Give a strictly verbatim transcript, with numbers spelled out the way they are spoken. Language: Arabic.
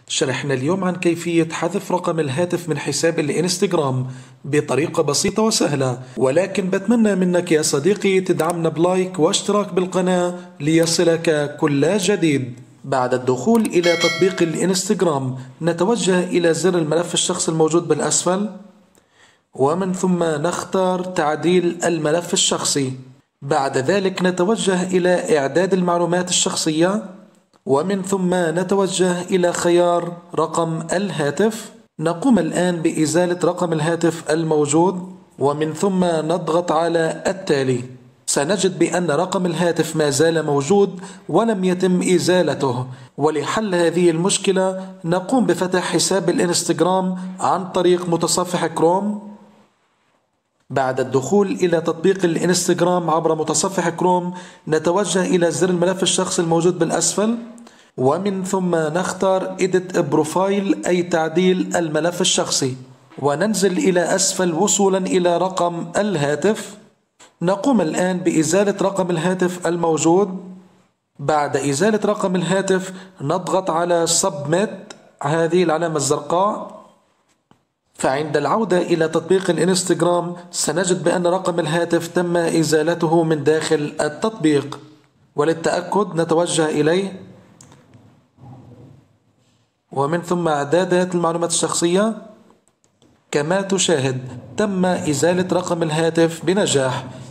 شرحنا اليوم عن كيفية حذف رقم الهاتف من حساب الانستغرام بطريقة بسيطة وسهلة، ولكن بتمنى منك يا صديقي تدعمنا بلايك واشتراك بالقناة ليصلك كل جديد. بعد الدخول إلى تطبيق الانستغرام نتوجه إلى زر الملف الشخصي الموجود بالأسفل، ومن ثم نختار تعديل الملف الشخصي. بعد ذلك نتوجه إلى إعداد المعلومات الشخصية، ومن ثم نتوجه إلى خيار رقم الهاتف. نقوم الآن بإزالة رقم الهاتف الموجود، ومن ثم نضغط على التالي. سنجد بأن رقم الهاتف ما زال موجود ولم يتم إزالته، ولحل هذه المشكلة نقوم بفتح حساب الانستغرام عن طريق متصفح كروم. بعد الدخول إلى تطبيق الانستغرام عبر متصفح كروم نتوجه إلى زر الملف الشخصي الموجود بالأسفل، ومن ثم نختار Edit Profile أي تعديل الملف الشخصي، وننزل إلى أسفل وصولا إلى رقم الهاتف. نقوم الآن بإزالة رقم الهاتف الموجود. بعد إزالة رقم الهاتف نضغط على Submit، هذه العلامة الزرقاء. فعند العودة إلى تطبيق الانستغرام سنجد بأن رقم الهاتف تم إزالته من داخل التطبيق، وللتأكد نتوجه إليه، ومن ثم إعدادات المعلومات الشخصية. كما تشاهد تم إزالة رقم الهاتف بنجاح.